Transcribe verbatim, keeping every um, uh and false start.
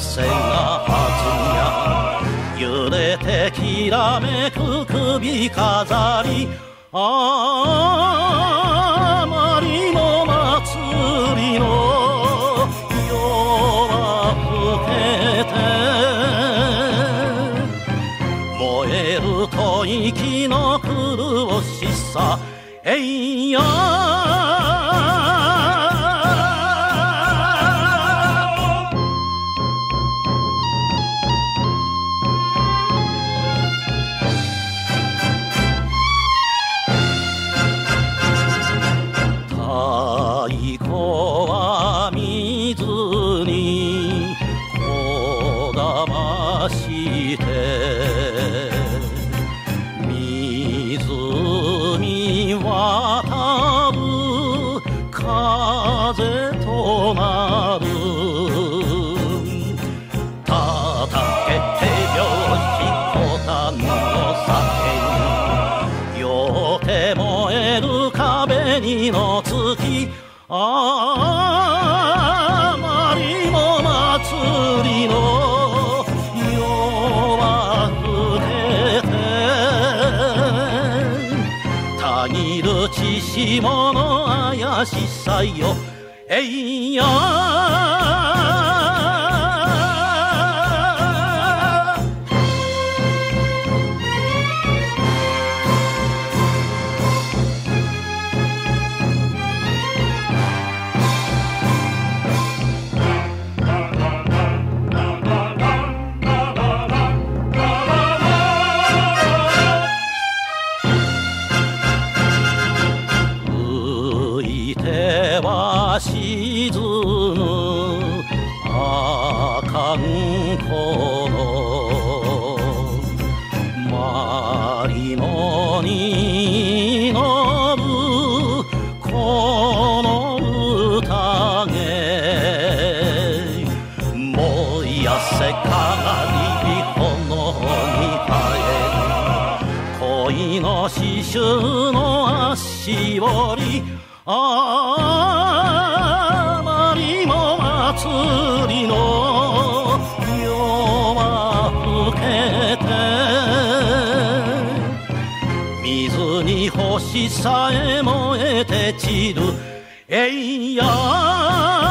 せが弾みゃ揺れてきらめく首飾りあまりの祭りの夜は更けて燃える吐息の苦しさえいや太鼓は水にこだまして湖渡る風となる叩け手拍子こたんの酒によって燃える壁にの月あまりも祭りの夜は更けてたぎる血潮の怪しさよえいや沈む赤んこのマリモに乗るこの宴燃やせかがり炎に耐える恋の刺繍の足織あまりも祭りの夜は更けて水に星さえ燃えて散るえいや